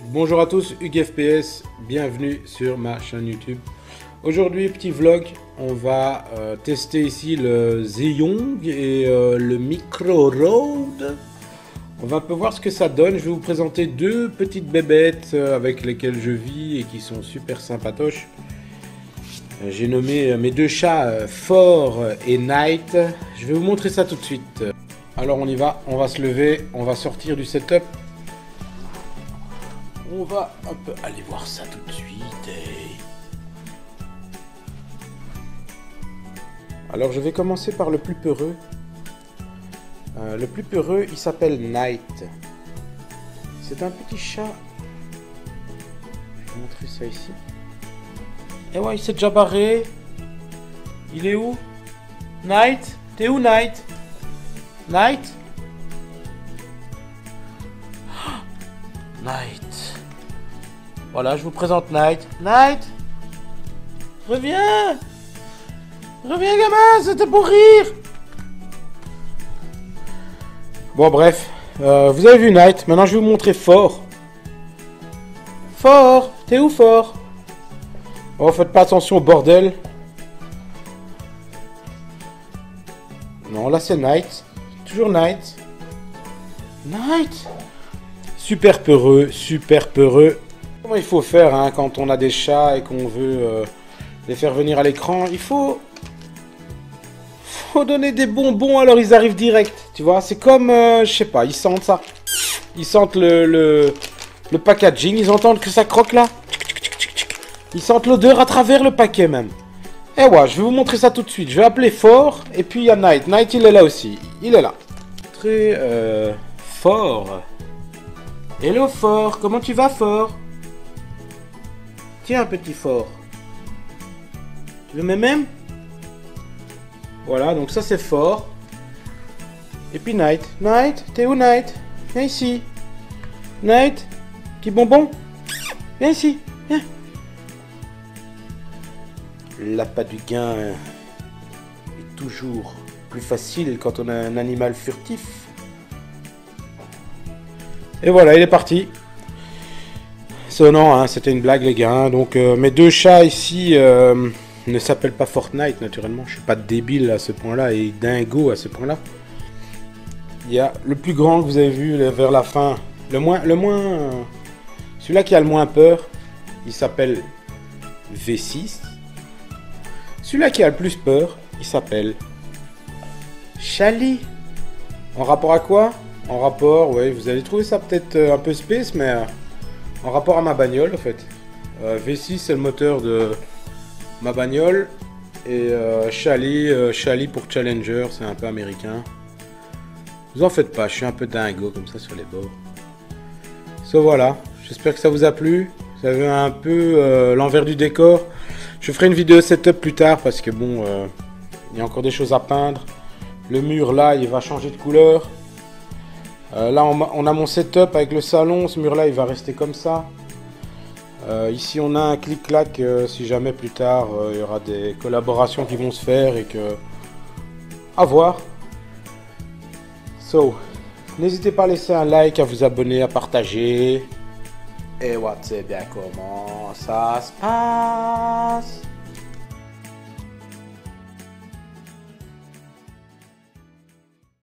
Bonjour à tous, Hugues FPS, bienvenue sur ma chaîne YouTube. Aujourd'hui, petit vlog, on va tester ici le Zhiyong et le Micro Road. On va un peu voir ce que ça donne. Je vais vous présenter deux petites bébêtes avec lesquelles je vis et qui sont super sympatoches. J'ai nommé mes deux chats Fort et Night. Je vais vous montrer ça tout de suite. Alors on y va, on va se lever, on va sortir du setup. On va un peu aller voir ça tout de suite. Alors je vais commencer par le plus peureux. Le plus peureux, il s'appelle Night. C'est un petit chat. Je vais vous montrer ça ici. Et ouais, il s'est déjà barré. Il est où? Night? T'es où, Night? Night? Night. Voilà, je vous présente Night. Night! Reviens! Reviens, gamin, c'était pour rire! Bon, bref. Vous avez vu Night. Maintenant, je vais vous montrer Fort. Fort! T'es où, Fort? Oh, faites pas attention au bordel. Non, là, c'est Night. Toujours Night. Night! Super peureux, super peureux. Comment il faut faire hein, quand on a des chats et qu'on veut les faire venir à l'écran? Il faut donner des bonbons, alors ils arrivent direct. Tu vois, c'est comme, je sais pas, ils sentent ça. Ils sentent le packaging, ils entendent que ça croque là. Ils sentent l'odeur à travers le paquet même. Et ouais, je vais vous montrer ça tout de suite. Je vais appeler Fort et puis il y a Night. Night, il est là aussi. Il est là. Très Fort. Hello Fort, comment tu vas Fort? Tiens petit Fort. Tu veux même? Voilà, donc ça c'est Fort. Et puis Night. Night, t'es où Night? Viens ici. Night, petit bonbon. Viens ici, viens. L'appât du gain est toujours plus facile quand on a un animal furtif. Et voilà, il est parti. Non, hein, c'était une blague les gars. Hein. Donc mes deux chats ici ne s'appellent pas Fortnite naturellement. Je suis pas débile à ce point-là et dingo à ce point-là. Il y a le plus grand que vous avez vu vers la fin. Celui-là qui a le moins peur, il s'appelle V6. Celui-là qui a le plus peur, il s'appelle Charlie. En rapport à quoi? En rapport, ouais, vous allez trouver ça peut-être un peu space, mais en rapport à ma bagnole en fait. V6 c'est le moteur de ma bagnole et Charlie pour Challenger, c'est un peu américain. Vous en faites pas, je suis un peu dingo comme ça sur les bords. Voilà, j'espère que ça vous a plu. Vous avez un peu l'envers du décor. Je ferai une vidéo setup plus tard parce que bon, il y a encore des choses à peindre. Le mur là, il va changer de couleur. Là, on a mon setup avec le salon. Ce mur là, il va rester comme ça. Ici, on a un clic-clac. Si jamais plus tard, il y aura des collaborations qui vont se faire et que... à voir. N'hésitez pas à laisser un like, à vous abonner, à partager. Et ouais, c'est bien comment ça se passe.